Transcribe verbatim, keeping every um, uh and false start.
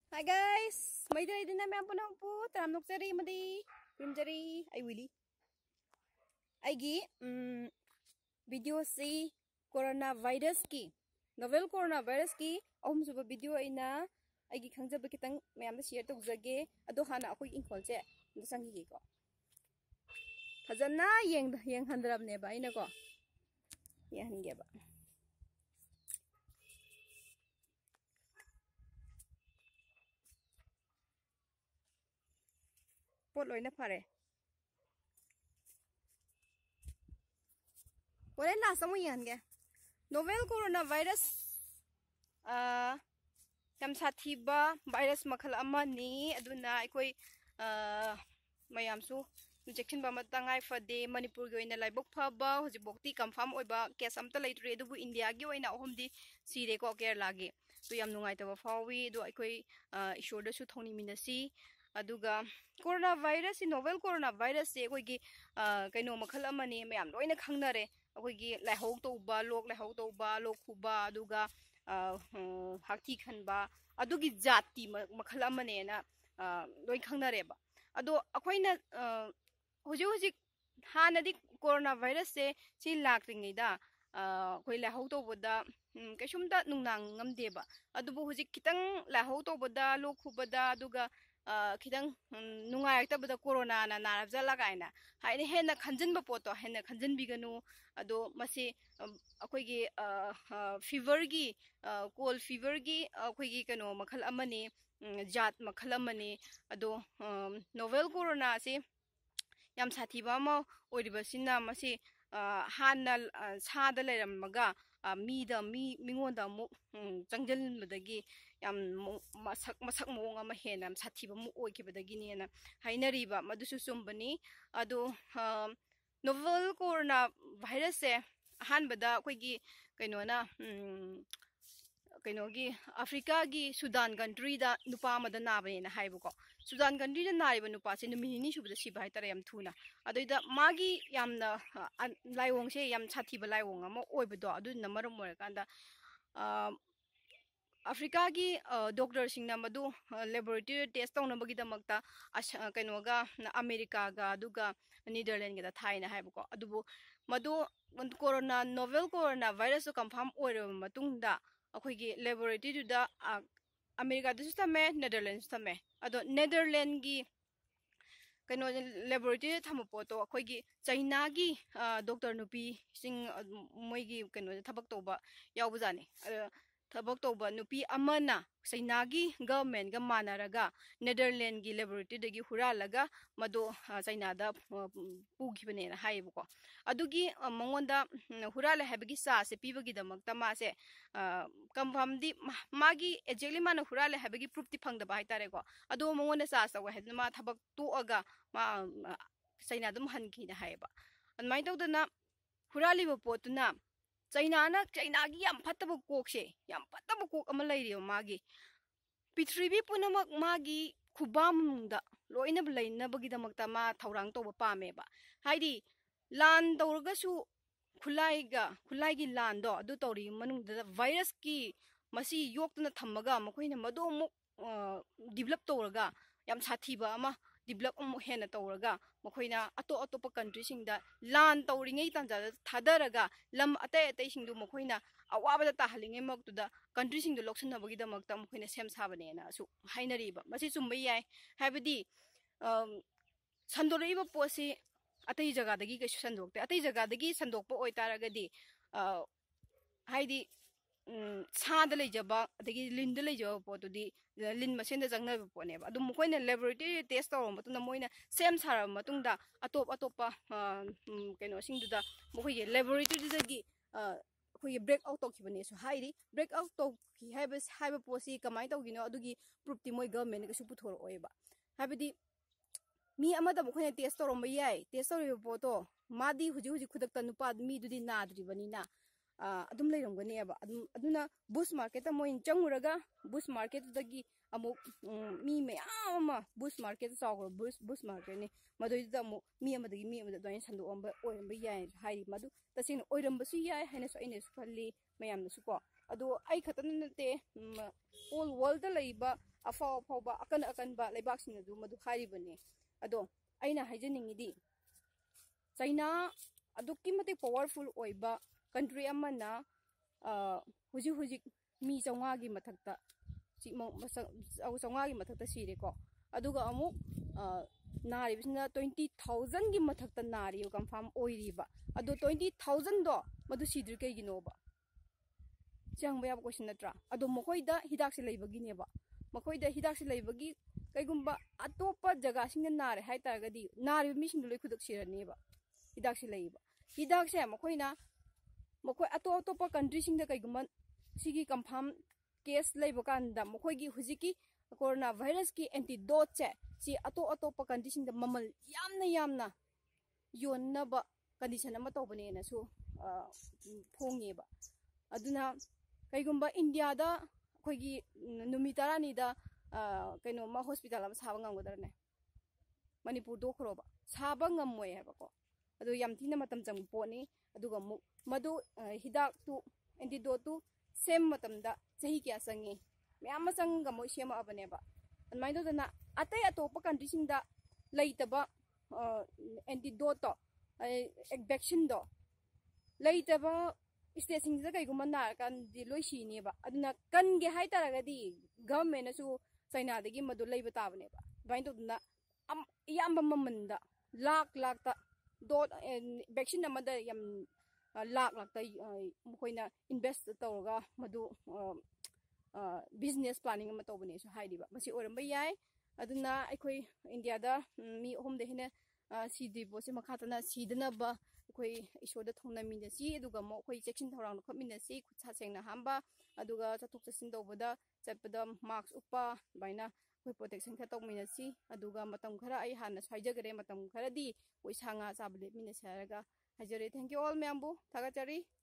Hi guys! May day din namin ang punong po. Taramnok sari, madi. Pinjari. Ay, Willy. Ay, gi. Um, video si coronavirus ki. Novel coronavirus ki. Ahum suba video ay na. Ay, gi kang jaba kitang mayam na share tok zage. Ado hana ako yung call che. Nasang higi ko. Hazan na yang, yang handrab ne ba? Ay na ko. Yang hangi ba? Pot loy na pare. Wala na sa mo yan ge. Novel coronavirus uh, yam sathiba virus makhal ama ni aduna ikoi uh, mayam su injection ba matangai fade Manipur gi oina laibok phaba hojibokti confirm oiba case amta leitre dubu India gi oina ohumdi sire ko Kerala gi to yam nungai taba fawi do ikoi uh, ishor da su thoni minasi aduga coronavirus novel coronavirus se koi gi uh, kaino makhal ama ni mayam loina khangnare akoi laihau tauba lok laihau tauba lok khuba aduga hakti khanba adugi jati makhal amane na loi khangnare ba ado akoina hoji hoji hanadi coronavirus se si lakringai da koi laihau tauboda kaisumda nungnang ngamde ba adubu hoji kitang laihau tauboda lok khubada aduga खिदंग नुंगायक्तबदा corona ना नारबजला गायना हाइने हेना खंजनबा पोतो हेना खंजनबिगनु अदो मसे अखोइगी fever गी कोल fever गी अखोइगी कनो मखल अमने जात मखल अमने अदो नोवेल कोरोना से याम साथीबा म ओइरिबसिना मसे हाना सादा लेरमगा मीदा मी मिंगोंदा मु चंगजलबदगी याम मसक मसक मोंग अमा हेना साथीबा मु ओइखिबदगी नेना हाइनरिबा मदुसु सुंबनी अदो नोवेल कोरोना वायरस से हानबदा कोइगी कैनोना कैनोगी अफ्रीका की सुदान कंट्री दा नुपा मदा नाबनेना हाइबको सुदान कंट्री दा नारिबा नुपा से नुमिनी सुबदा सिबा हाइतरे याम थुना अदोइदा मागी यामना लाइवोंग से याम साथीबा लाइवोंग अमा ओइबदो अदुना मरम मोरकांदा अफ्रीका की डॉक्टर सिंगना मदु लैबोरेटरी टेस्ट तौनबगी दमकता कैनोगा अमेरिका गा दुगा नीदरलैंड गा थाइना हाइबको अदुबो मदु corona novel corona virus confirm ओइरब मतुंगदा अखोइगी लैबोरेटरी दा अमेरिका दसु थमे नेदरलैंड्स थमे अदो नेदरलैंड की कनो लैबोरेटरी थम पोतो अखोइगी चाइना की डॉक्टर नुपी सिंग मोइगी कनो थबक तोबा यावबजाने थबक तोबा नुपी अमना चाइना की गवर्नमेंट गा मानरगा नेदरलैंड की लैबोरेटरी दगी हुरालगा मदो चाइना दा पुगिबने हाइबको अदुगी मंगोंदा हुराले हाइबगी सा से पीबगी दमकता मासे कंफर्म दी मागी एक्जेक्टली माना हुराले हाइबगी प्रूफ ती फंगदबा हाइतारेको अदो मंगोंदा सा सा वहेदना मा थबक तोअगा मा चाइना दम हनखिना हाइबा अनमाइ तौदना हुरालिबो पोतुना चैनाना चैनागी याम फत्तब कोकसे याम फत्तब कोक अमा लैरियो मागी पृथ्वी पुनमक मागी खुबामदा लोइना लैनबगी दमकता मा थौरांग तोबा पामेबा हाइदी लान तौरगसु खुलाइगा खुलाइगी लानदो अदु तौरी मनुंगदा वायरस की मसी योक्तना थम्मगा मखोइना मदो मु डेवलप तौरगा याम साथीबा अमा डेवलप अमु हेना तौरगा मखोइना अतो अतोप कंट्री सिंगदा लान तौरिङै तंजा थादरगा लम अतै अतै सिंगदु मखोइना अवाबदा ताहलिङै मक्तुदा कंट्री सिंगदु लोक्सनबगी दमकता मखोइना सेम साबनेना सु हाइनरिबा मसी चुम्बै याय हाइबदी संदोरइबा पोसी अतै जगादगी कैसु संदोकते अतै जगादगी संदोकपो ओइतारगदी हाइदी सादा लेजबा अदगी लिंद लेजबा पोतुदी लिन मसेंदा जंगनबा पोनेबा अदु मखोइना लैबोरेटरी टेस्ट तौर मतुंदा मोइना सेम सारा मतुंदा अतोप अतोपा कैनो सिंगदुदा मखोइगे लैबोरेटरी दगी अखोइगे ब्रेक आउट तौखिबने सु हाइदी ब्रेक आउट तौखि हाइबा हाइबा पोसी कमाइ तौगिनो अदुगी प्रूफती मोइ गवर्नमेंट कसु पुथोर ओइबा हाइबदी मी अमदा मखोइना टेस्ट तौरम याय टेस्ट तौरिबा पोतो मादी हुजि हुजि खुदक्ता नुपा मी दुदी नाद्रिबनिना अदुम लेरमगनेबा अदुना बुश मार्केट मोइन चंगुरगा बुश मार्केट दगी अमु मी मयाम बुश मार्केट चाउर बुश बुश मार्केट ने मदुइदा अमु मी अमदगी मी अमदा दोइन संदोअम ओइरम याय हाइरि मदु तसिन ओइरमबसु याय हाइनसु आइनेसु खल्ली मयामनसु को अदो आई खतन नते ऑल वर्ल्ड दा लइबा अफाव अफाव अकन अकनब लेबाक्सिंग अदु मदु हारिबने अदो अइना हाइजनिंगिदि चाइना अदुक्की मते पावरफुल ओइबा कंट्री अमना हुजिक हुजिक मी चौंगागी मथक्ता चौंगागी मथक्ता सिरेको अदुगा अमुक नारिबिसना ट्वेंटी थाउजेंड की मथक्ता नारियो कंफर्म ओइरिबा अदो ट्वेंटी थाउजेंड दो मदु सिद्रि कैगिनोबा चंगबा याब क्वेश्चन नत्रा अदो मखोइदा हिदाक से लैबगिनेबा मखोइदा हिदाक से लैबगी कैगुम्बा अतोपा जगह सिंग नारे हाइ तारगदी नारिब मिसिंग लोइ खुदक सिरनेबा हिदाक से लैबा हिदाक से मखोइना मखोइ अतो अतोपा कंट्री सिंग कैगुम्बा सिगी कंफर्म केस लैबा कांदा मखोइगी हुजिकी कोरोना वायरस की एंटीडोट से सी अतो अतोपा कंट्री सिंग ममल यामना यामना योन्नबा कंडीशन अमा तौबनेना सु फोंगेबा अदुना कैगुम्बा इंडिया दा अखोइगी नुमी तरानी दा कैनो मा हॉस्पिटल अमा साबा ngamगदरने मणिपुर दोखरोबा साबा ngammoy habako adu yam thina matam chang poni aduga mu madu hidak tu antidote tu sem matam da chahi kya changi myam ma chang ga mo sema abane ba anmai do na atai atopa country sing da leitaba antidote to vaccine do leitaba state sing da kai guma na kan di loi si ne ba aduna kan ge hai taraga di government na su China dagi madu leiba tabane ba bain to na am yam mamman da lak lak ta dot vaccine amada yam lak lak ta moina invest tawga madu business planning ama tawbane so haidi ba masi oramba yai aduna aikoi India da mi hom de hina sidi bo se makhatana sidana ba akoi isoda thongna min si aduga mo akoi section thorang no khmin si khutsa sengna hamba aduga chathok chasin tawbada chatpada mask upa baina akoi protection kha tawmina si aduga matam khara ai hana saijagare matam khara di oi sanga chabale min saraga hajare thank you all membu thagachari